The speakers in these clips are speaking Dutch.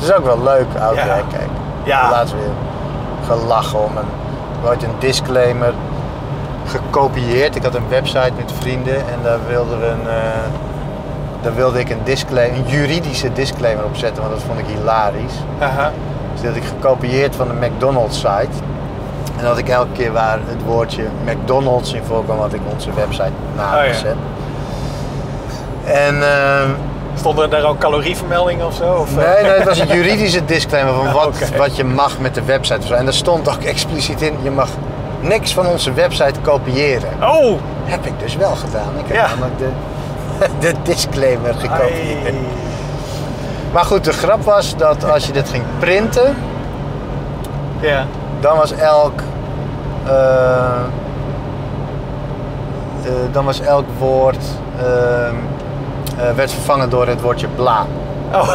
Het is ook wel leuk, oud Ja. werk. Kijk. Ja. Laatst weer gelachen om ooit een disclaimer gekopieerd. Ik had een website met vrienden en daar wilde ik een juridische disclaimer op zetten, want dat vond ik hilarisch. Aha. Dus dat had ik gekopieerd van de McDonald's site. En dat ik elke keer waar het woordje McDonald's in voorkwam, had ik onze website nagezet. En Stonden er daar ook calorievermeldingen of zo? Of? nee, het was een juridische disclaimer van Oké. wat je mag met de website of zo. En daar stond ook expliciet in, je mag niks van onze website kopiëren. Oh! Heb ik dus wel gedaan. Ik heb Ja. namelijk de disclaimer gekopieerd. Ai. Maar goed, de grap was dat als je dit ging printen, Ja. dan was elk woord werd vervangen door het woordje bla. Oh.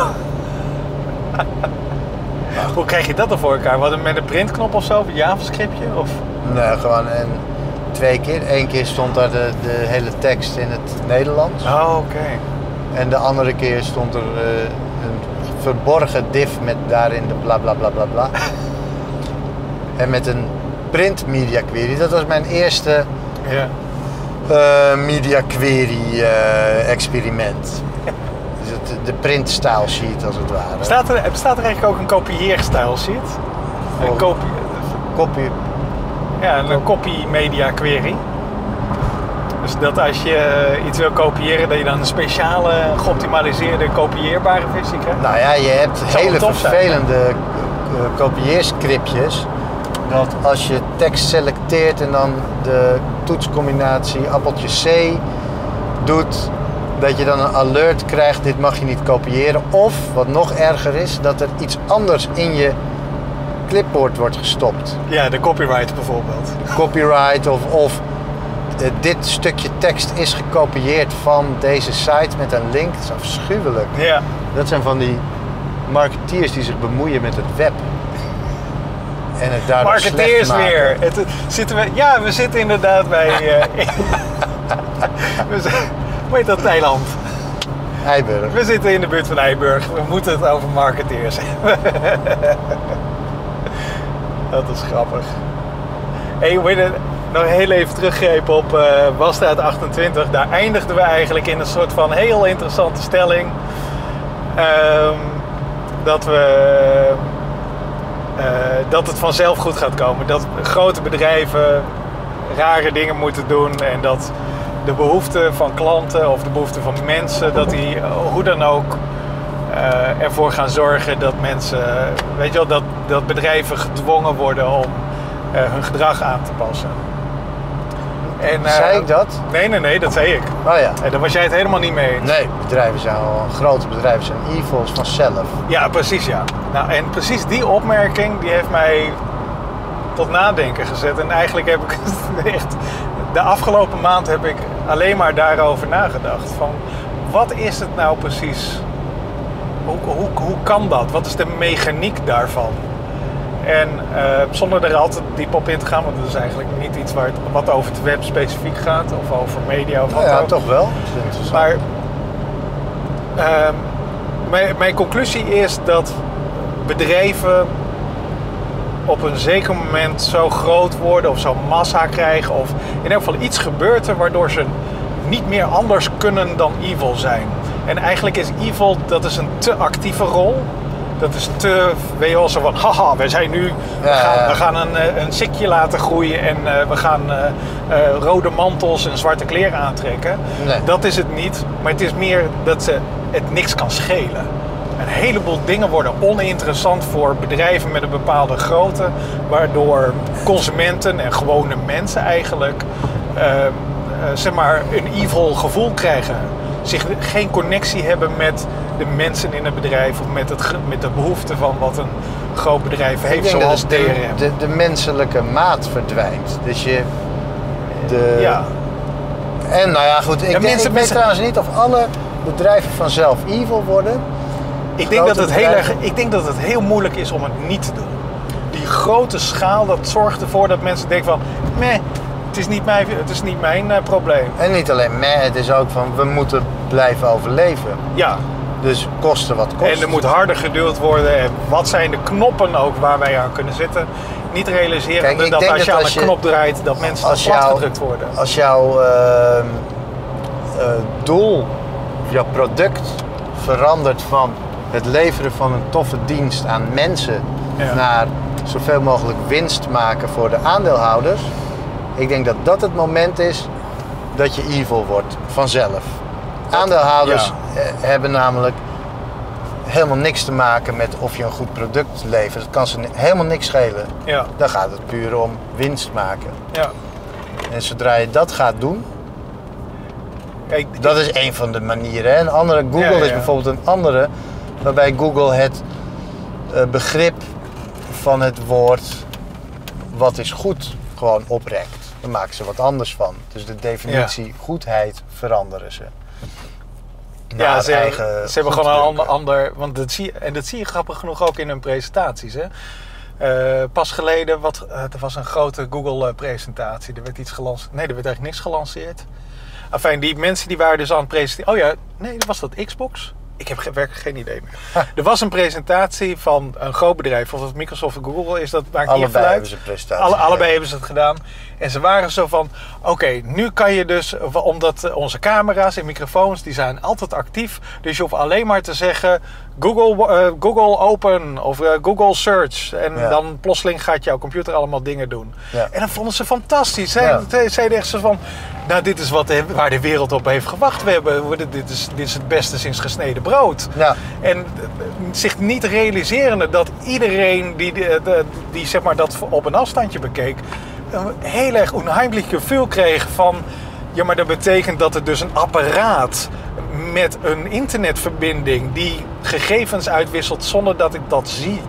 Hoe krijg je dat dan voor elkaar? Wat, met een printknop of zo? Of een JavaScriptje? Of? Nee, gewoon twee keer. Eén keer stond daar de hele tekst in het Nederlands. Oh, oké. En de andere keer stond er een verborgen div met daarin de bla bla bla bla bla. En met een print media query. Dat was mijn eerste Ja. media query experiment. Dus de print style sheet als het ware. Bestaat er eigenlijk ook een kopieerstijl sheet? Een Copy. een copy media query. Dus dat als je iets wil kopiëren, dat je dan een speciale geoptimaliseerde kopieerbare versie krijgt? Nou ja, je hebt Zou hele tof zijn. vervelende kopieerscriptjes. Dat als je tekst selecteert en dan de toetscombinatie appeltje C doet, dat je dan een alert krijgt, dit mag je niet kopiëren. Of, wat nog erger is, dat er iets anders in je clipboard wordt gestopt. Ja, de copyright bijvoorbeeld. Copyright of dit stukje tekst is gekopieerd van deze site met een link. Dat is afschuwelijk. Ja. Dat zijn van die marketeers die zich bemoeien met het web. En het daardoor Marketeers slecht maken. weer. We zitten inderdaad bij... hoe heet dat eiland? Eiburg. We zitten in de buurt van Eiburg. We moeten het over marketeers hebben. Dat is grappig. Hey, weet je, nog heel even teruggrepen op Wasstraat 28. Daar eindigden we eigenlijk in een soort van heel interessante stelling. Dat het vanzelf goed gaat komen. Dat grote bedrijven rare dingen moeten doen. En dat de behoeften van klanten of de behoeften van mensen, dat die hoe dan ook ervoor gaan zorgen dat mensen, weet je wel, dat bedrijven gedwongen worden om hun gedrag aan te passen. En, Zei ik dat? Nee, dat zei ik. Oh ja. Daar was jij het helemaal niet mee eens. Nee, bedrijven zijn al, grote bedrijven zijn evils vanzelf. Ja, precies ja. Nou, en precies die opmerking, die heeft mij tot nadenken gezet. En eigenlijk heb ik echt, de afgelopen maand heb ik alleen maar daarover nagedacht. Van, wat is het nou precies? Hoe kan dat? Wat is de mechaniek daarvan? En zonder er altijd diep op in te gaan, want dat is eigenlijk niet iets wat over het web specifiek gaat. Of over media of wat Nou ja, ook. toch wel. Dat is interessant. Maar mijn conclusie is dat bedrijven op een zeker moment zo groot worden of zo massa krijgen. Of in elk geval iets gebeurt er waardoor ze niet meer anders kunnen dan evil zijn. En eigenlijk is evil, dat is een te actieve rol. Dat is te, weet je wel, zo van, haha, we zijn nu, we gaan een sikje laten groeien en we gaan rode mantels en zwarte kleren aantrekken. Nee. Dat is het niet, maar het is meer dat het niks kan schelen. Een heleboel dingen worden oninteressant voor bedrijven met een bepaalde grootte, waardoor consumenten en gewone mensen eigenlijk zeg maar een evil gevoel krijgen. Zich geen connectie hebben met de mensen in het bedrijf of met de behoeften van wat een groot bedrijf heeft, Ik denk zoals dat DRM. de menselijke maat verdwijnt. Dus Ja. En nou ja, goed, ik weet trouwens niet of alle bedrijven vanzelf evil worden. Ik denk dat het heel moeilijk is om het niet te doen. Die grote schaal, dat zorgt ervoor dat mensen denken van, het is niet mijn probleem. En niet alleen het is ook van, we moeten blijven overleven. Ja. Dus kosten wat kost. En er moet harder geduwd worden. En wat zijn de knoppen ook waar wij aan kunnen zitten? Niet realiseren Kijk, dat als je aan een knop draait, dat mensen platgedrukt worden. Als jouw doel, jouw product verandert van het leveren van een toffe dienst aan mensen naar zoveel mogelijk winst maken voor de aandeelhouders. Ik denk dat dat het moment is dat je evil wordt, vanzelf. Aandeelhouders hebben namelijk helemaal niks te maken met of je een goed product levert. Het kan ze helemaal niks schelen. Ja. Dan gaat het puur om winst maken. Ja. En zodra je dat gaat doen, Kijk, dat is een van de manieren. Hè. Een andere, Google is bijvoorbeeld een andere, waarbij Google het begrip van het woord wat is goed gewoon oprekt. Dan maken ze wat anders van. Dus de definitie goedheid veranderen ze. Ja, ze hebben gewoon een ander. Want dat zie je grappig genoeg ook in hun presentaties. Hè? Pas geleden, er was een grote Google-presentatie. Er werd iets gelanceerd. Nee, er werd eigenlijk niks gelanceerd. Enfin, die mensen die waren dus aan het presenteren. Oh ja, nee, was dat Xbox? Ik heb werkelijk geen idee meer. Er was een presentatie van een groot bedrijf, of het Microsoft of Google is, dat maakt niet allebei uit. Hebben ze een presentatie. Allebei hebben ze het gedaan. En ze waren zo van, oké, nu kan je dus, omdat onze camera's en microfoons, die zijn altijd actief. Dus je hoeft alleen maar te zeggen, Google Open of Google Search. En dan plotseling gaat jouw computer allemaal dingen doen. Ja. En dat vonden ze fantastisch. Zeiden echt zo van, nou, dit is waar de wereld op heeft gewacht. Dit is het beste sinds gesneden brood. Ja. En zich niet realiserende dat iedereen die zeg maar dat op een afstandje bekeek, een heel erg onheimlich gevoel kreeg van, ja, maar dat betekent dat er dus een apparaat met een internetverbinding die gegevens uitwisselt zonder dat ik dat zie,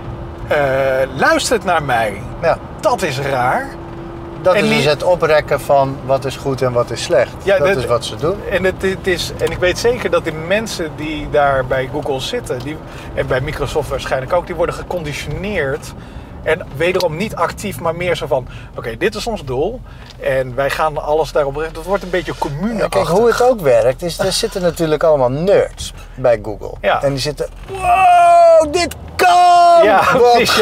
luistert naar mij. Ja. Dat is raar. Dat is dus het oprekken van wat is goed en wat is slecht. Ja, dat is wat ze doen. En ik weet zeker dat de mensen die daar bij Google zitten, en bij Microsoft waarschijnlijk ook, die worden geconditioneerd. En wederom niet actief, maar meer zo van, oké, dit is ons doel. En wij gaan alles daarop richten. Dat wordt een beetje commune-achtig. Kijk, hoe het ook werkt, is er zitten natuurlijk allemaal nerds bij Google. Ja. En die zitten, wow, dit kan! Ja, precies,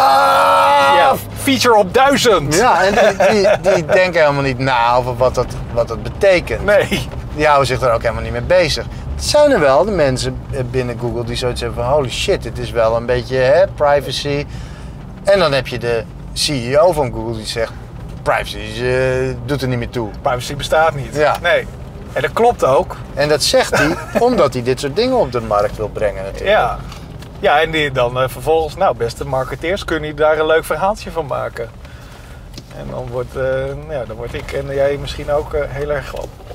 ja, feature op 1000! Ja, en die denken helemaal niet na over wat dat betekent. Nee. Die houden zich er ook helemaal niet mee bezig. Het zijn er wel de mensen binnen Google die zoiets hebben van, holy shit, dit is wel een beetje privacy. En dan heb je de CEO van Google die zegt, privacy doet er niet meer toe. Privacy bestaat niet. Ja. Nee. En dat klopt ook. En dat zegt hij omdat hij dit soort dingen op de markt wil brengen natuurlijk. Ja. Ja, en dan vervolgens, nou, beste marketeers, kunnen daar een leuk verhaaltje van maken. En dan word ik en jij misschien ook heel erg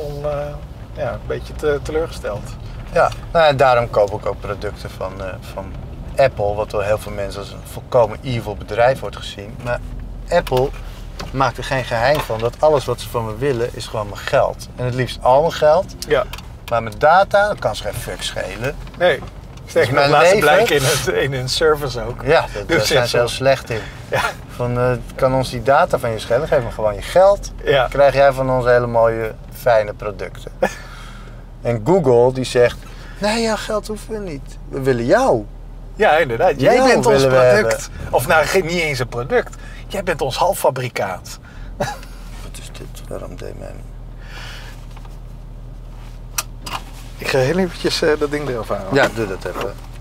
een beetje teleurgesteld. Ja, nou, en daarom koop ik ook producten van Apple, wat door heel veel mensen als een volkomen evil bedrijf wordt gezien. Maar Apple maakt er geen geheim van dat alles wat ze van me willen is gewoon mijn geld. En het liefst al mijn geld. Ja. Maar mijn data, dat kan ze geen fuck schelen. Nee. Sterker nog, laat ze blijken in hun service ook. Ja, daar zijn ze heel slecht in. Ja. Van, kan ons die data van je schelen, geef me gewoon je geld. Ja. Krijg jij van ons hele mooie, fijne producten. En Google die zegt, nee, jouw geld hoeven we niet. We willen jou. Ja, inderdaad. Jij bent ons product. Of nou, niet eens een product. Jij bent ons halffabrikaat. Wat is dit? Waarom deed mij niet? Ik ga heel eventjes dat ding eraf halen. Ja, doe dat even.